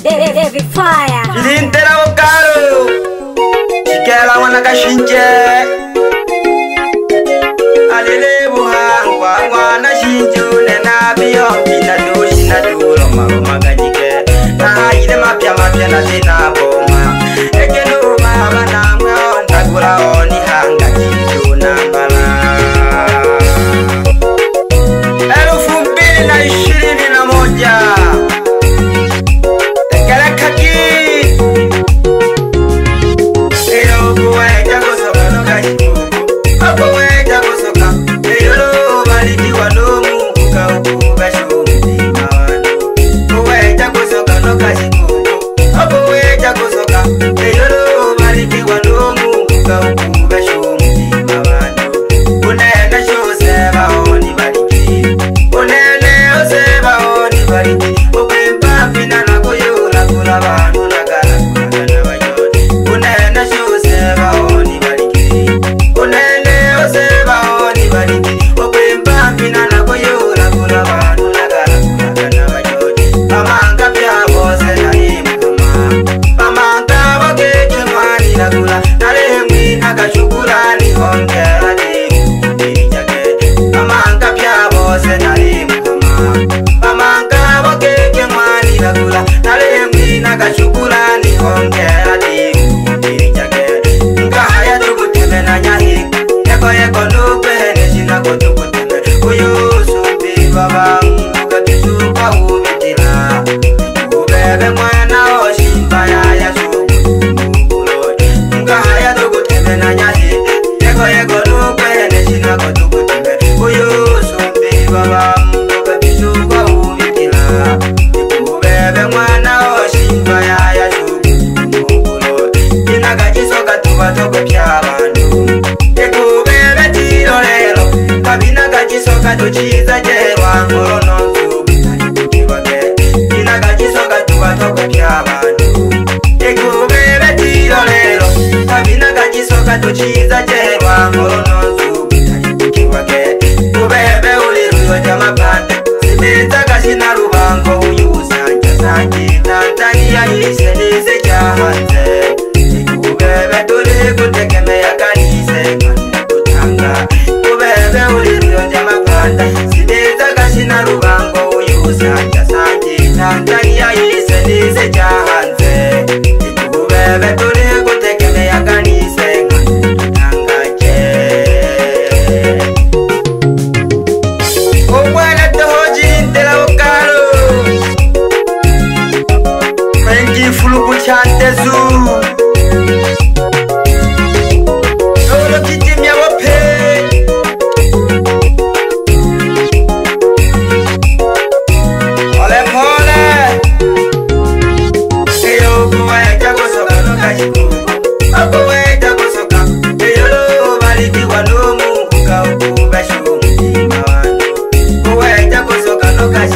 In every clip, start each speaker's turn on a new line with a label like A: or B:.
A: Baby fire.
B: Lintera okaro Chikela wana kashinje Alele buhangwa mwana shinju Nena biyo kina doshi na duro Maroma gajike Na haide mapya na zina boma Ekenu mama na mwe ontagura oni hanga kinju na mbala 2021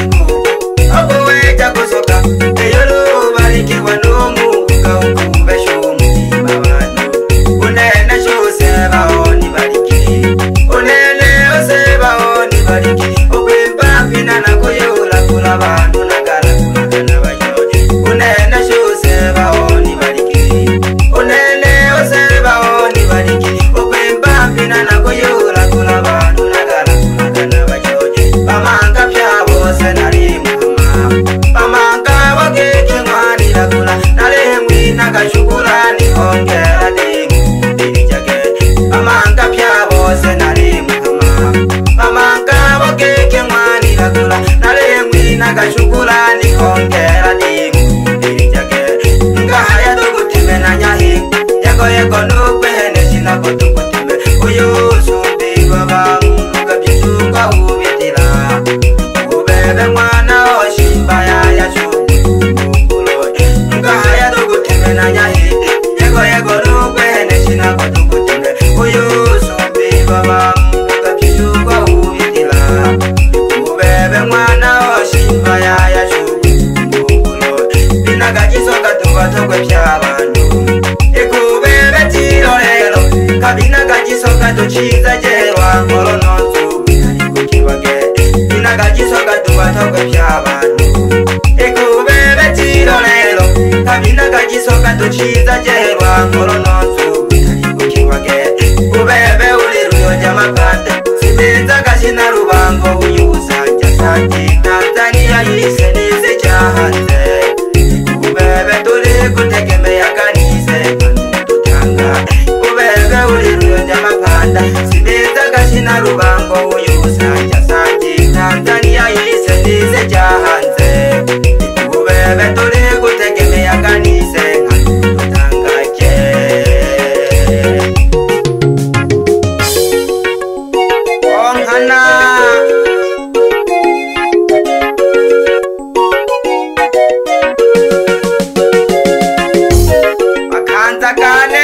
A: Baby
B: inagagisoka duciza jeherwa nkoronozu witaribukiwage ubebe uri ruyoja makanda sineza gashina rubango uyusanja sangi Tanzania yise nize cyahanze ubebe turi gutegemea kanise tutanga ubebe uri ruyoja makanda sineza gashina rubango uyusanja sangi Tanzania yise nize cyahanze ubebe turi gutegemea kanise tutangaje onkana makanza kane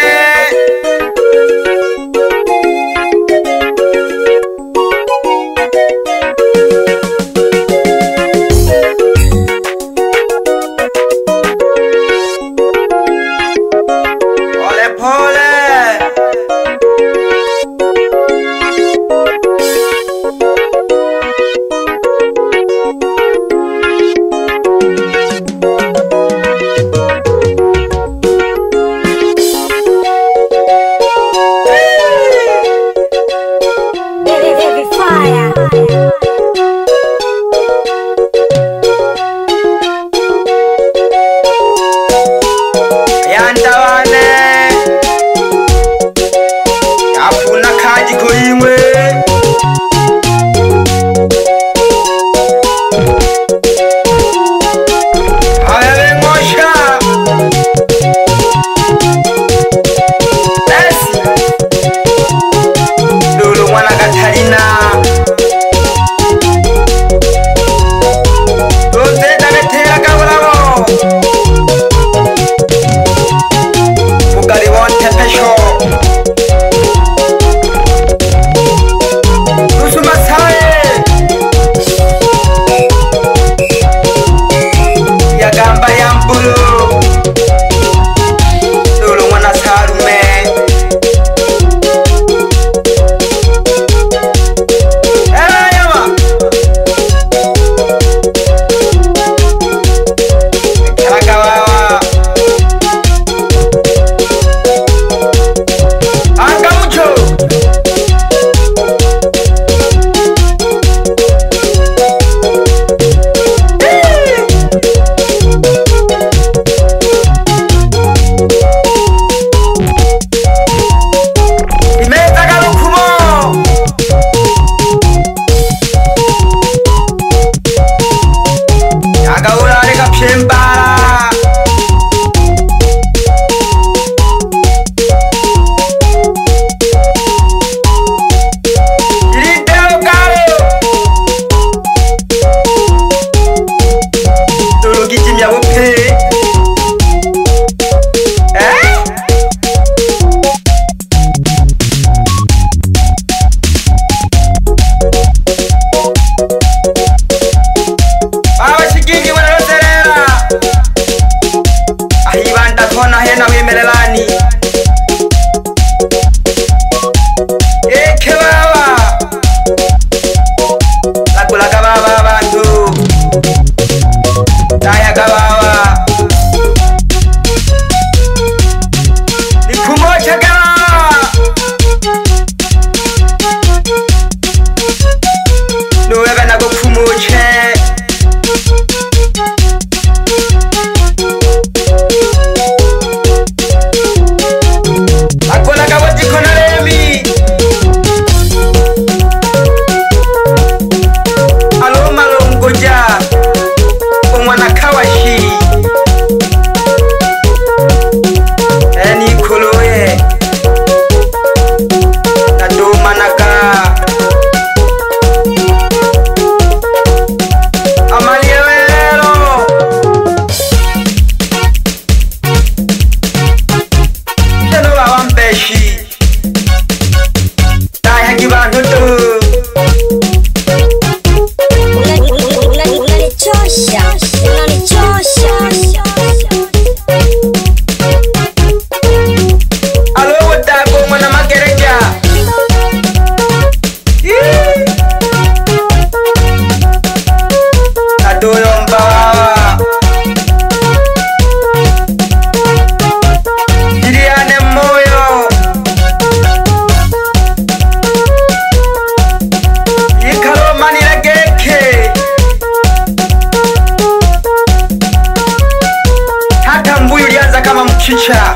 B: kama mchicha.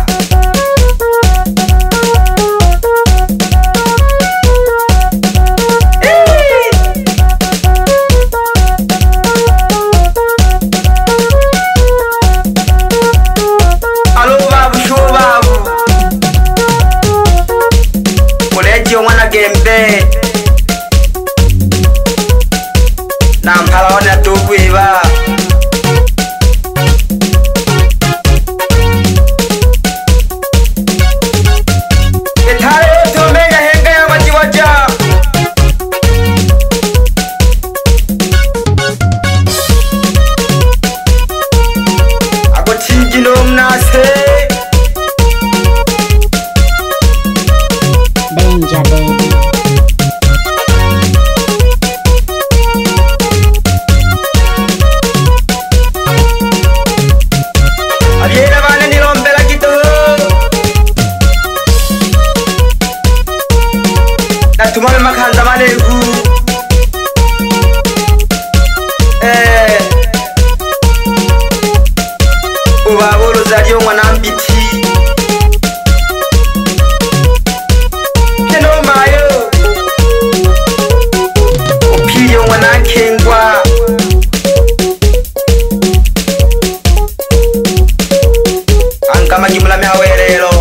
B: Alo babu sho babu Kuleji omwana gembe Nampala wana tukwiba Etale yote omega henga ya wajiwaja Ako tigino mnase
A: Danger baby.
B: Aliena vane nilombela kito Natumame makanda manegu Ubabolo zaliyo mwana mbiti Keno mayo Upiliyo mwana kengwa Angama jimula mehawerelo